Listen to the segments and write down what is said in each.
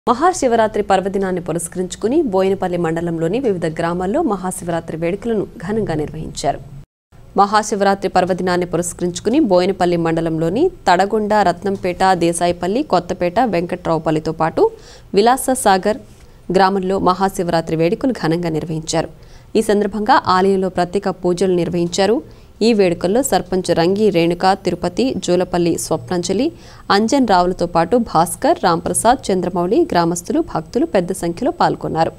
మహాశివరాత్రి పర్వదినాన్ని పురస్కరించుకుని బోయినపల్లి మండలంలోని వివిధ గ్రామాల్లో మహాశివరాత్రి వేడుకలను ఘనంగా నిర్వహించారు. మహాశివరాత్రి పర్వదినాన్ని పురస్కరించుకుని బోయినపల్లి మండలంలోని తడగొండ, రత్నంపేట, దేశాయిపల్లి, కొత్తపేట, వెంకట్రావుపల్లితో పాటు విలాససాగర్ గ్రామంలో మహాశివరాత్రి వేడుకలు ఘనంగా నిర్వహించారు. ఈ సందర్భంగా ఆలయంలో ప్రత్యేక పూజలు నిర్వహించారు. ఈ వేడుకల్లో సర్పంచ్ రంగి రేణుక, తిరుపతి, జూలపల్లి స్వప్నంజలి, అంజన్ రావులతో పాటు భాస్కర్, రాంప్రసాద్, చంద్రమౌళి, గ్రామస్తులు, భక్తులు పెద్ద సంఖ్యలో పాల్గొన్నారు.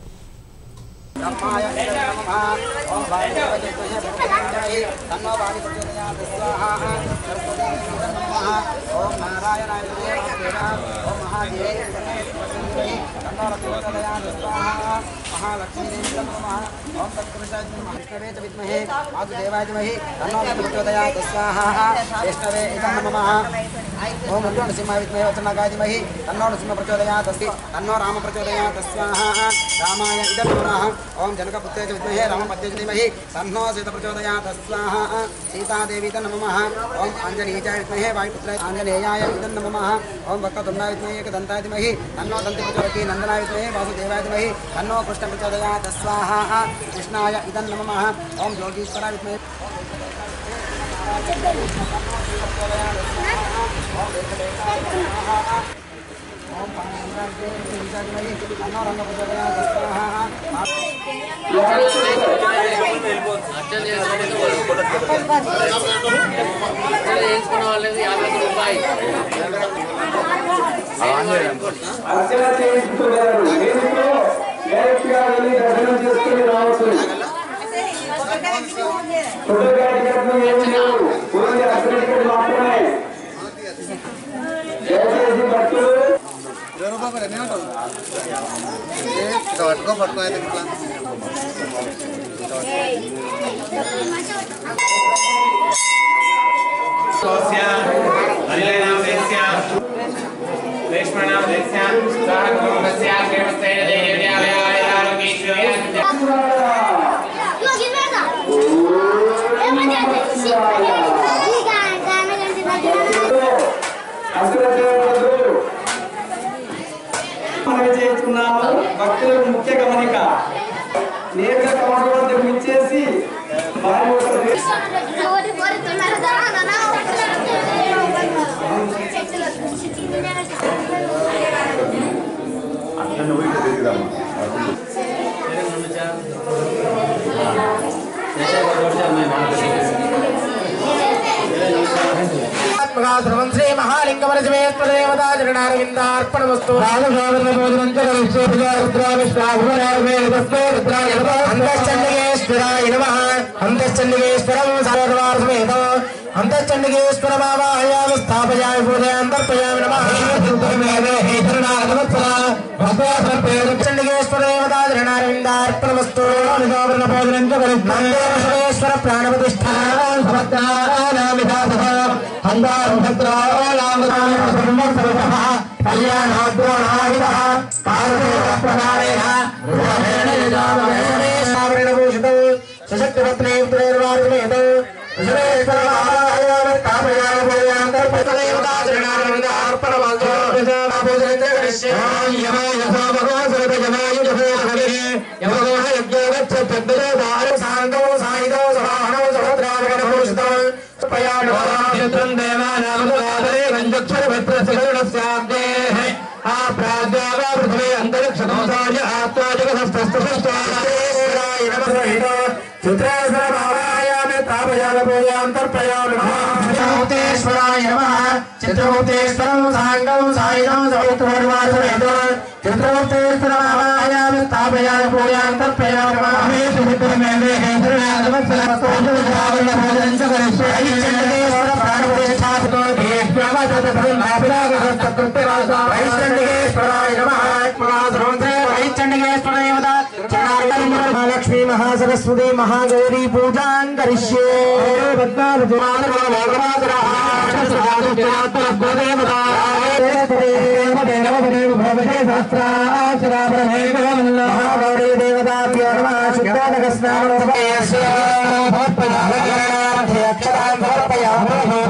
ओम नृसिंह विद्महे वचनगाय धीमहि तन्नो नृसिंह प्रचोदयात् तन्नो राम प्रचोदयात् स्वाहा रामाय इदं नमः ओम जनकपुत्रे च विद्महे रामपत्ये च धीमहि तन्नो सीता प्रचोदयात् स्वाहा सीतादेवी च नमः ओम आञ्जनेय च विद्महे वायुपुत्राय आञ्जनेयाय इदं नमः ओम वक्रतुण्डाय विद्महे एकदन्ताय धीमहि तन्नो दन्ति प्रचोदयात् नन्दनाय विद्महे वासुदेवाय धीमहि तन्नो कृष्ण प्रचोदयात् स्वाहा कृष्णाय इदं नमः ओम योगीश्वराय विद्महे భక్తులకు ముఖ్య గమనిక నేరుగా కౌంటర్ వద్దకు ఇచ్చేసి श्री महालिंग देवता जगनारविंदार्पणमस्तु अंतश्चंडिकेश्वराय नमः अंतश्चंडिकेश्वरं सर्वसमेत अंतश्चंडिकेश्वर बाबायाम स्थापयामि पूजयामि तर्पयामि नमः चंडिकेश्वर देवता जगनारविंदार्पणमस्तु नंदेश्वर प्राणप्रतिष्ठानं समर्पयामि कल्याणाद्रोणाहितः पार्वतीप्रकारेण रूपेण सशक्तिपत्नी पुत्रैर्वार्जुमेत चित्रभूतेश्वराय नमः चित्रभूतेश्वरं साङ्गं सायुधं सवितुर्वासमेत चित्रभूतेश्वर बाबायामि स्थापयामि पूजयामि तर्पयामि नमः महालक्ष्मी महासरस्वती महागौरी पूजां करिष्ये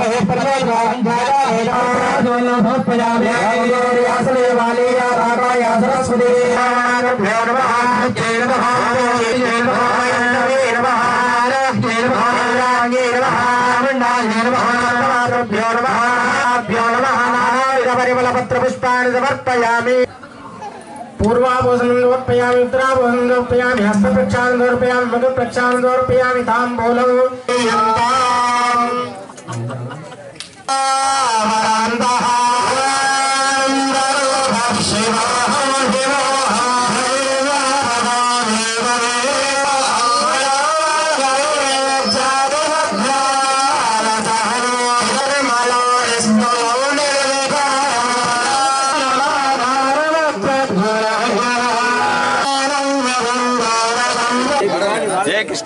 देवता सरस्वती परिमलपत्र पुष्पाणि समर्पयामि पूर्वाभूषणं समर्पयामि उत्तराभूषणं समर्पयामि हस्तप्रक्षालनं समर्पयामि मधुप्रक्षालनं समर्पयामि ताम्बूलं జయ కృష్ణ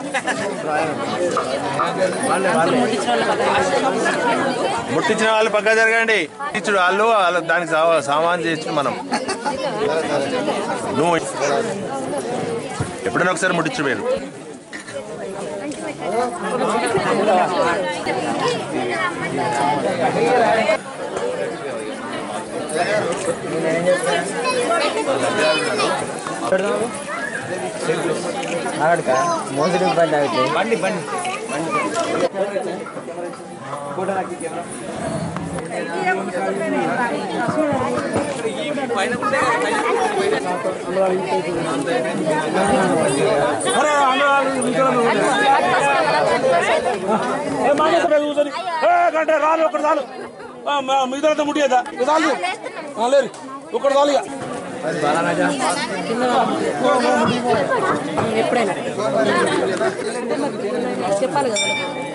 ముట్టించిన వాళ్ళు పక్క జరగండి. ఇచ్చుడు వాళ్ళు దానికి సామాన్ చేసి మనం నువ్వు ఎప్పుడైనా ఒకసారి ముట్టించు మీరు. మోసడి బండి బండి గంట రాలు ఒకటి చాలు మిగతా ముట్టిదా చాలు లేరు ఒకటి చాలు ఎప్పుడైనా చెప్పాలి కదా.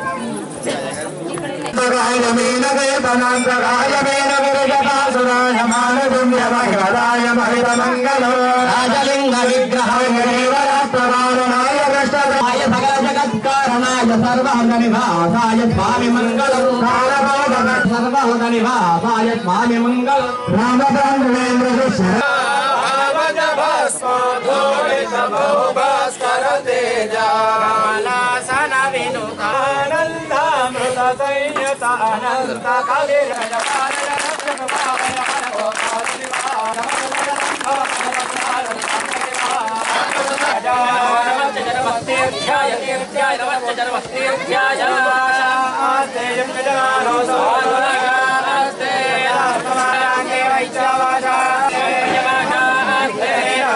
రాజలింగ విగ్రహనాయ కృష్ణాయ సకల జగత్కారణాయ సర్వహంగ నివాసాయ స్వామి మంగళం సర్వహంగ నివాసాయ స్వామి మంగళం రామచంద్రేంద్ర Jaya